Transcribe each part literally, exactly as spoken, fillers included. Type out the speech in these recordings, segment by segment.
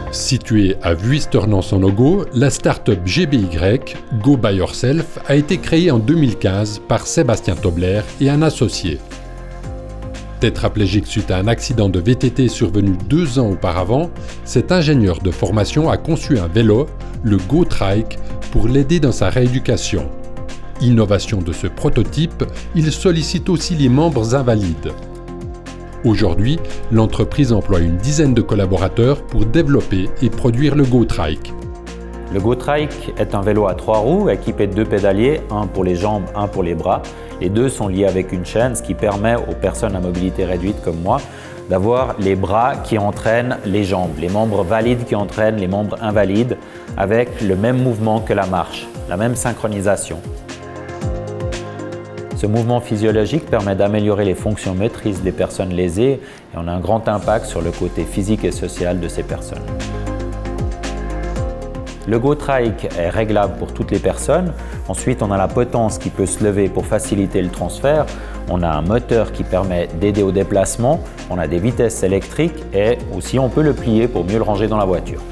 Située à Vuisternens-en-Ogo, la start-up G B Y, Go By Yourself, a été créée en deux mille quinze par Sébastien Tobler et un associé. Tétraplégique suite à un accident de V T T survenu deux ans auparavant, cet ingénieur de formation a conçu un vélo, le GoTrike, pour l'aider dans sa rééducation. Innovation de ce prototype, il sollicite aussi les membres invalides. Aujourd'hui, l'entreprise emploie une dizaine de collaborateurs pour développer et produire le GoTrike. Le GoTrike est un vélo à trois roues équipé de deux pédaliers, un pour les jambes, un pour les bras. Les deux sont liés avec une chaîne, ce qui permet aux personnes à mobilité réduite comme moi d'avoir les bras qui entraînent les jambes, les membres valides qui entraînent les membres invalides avec le même mouvement que la marche, la même synchronisation. Ce mouvement physiologique permet d'améliorer les fonctions motrices des personnes lésées et on a un grand impact sur le côté physique et social de ces personnes. Le GoTrike est réglable pour toutes les personnes. Ensuite, on a la potence qui peut se lever pour faciliter le transfert. On a un moteur qui permet d'aider au déplacement. On a des vitesses électriques et aussi on peut le plier pour mieux le ranger dans la voiture.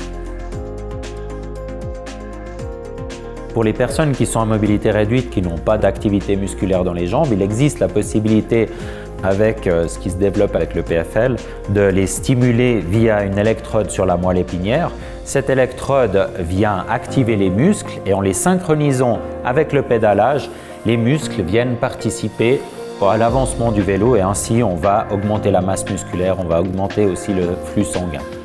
Pour les personnes qui sont à mobilité réduite, qui n'ont pas d'activité musculaire dans les jambes, il existe la possibilité, avec ce qui se développe avec le P F L, de les stimuler via une électrode sur la moelle épinière. Cette électrode vient activer les muscles et en les synchronisant avec le pédalage, les muscles viennent participer à l'avancement du vélo et ainsi on va augmenter la masse musculaire, on va augmenter aussi le flux sanguin.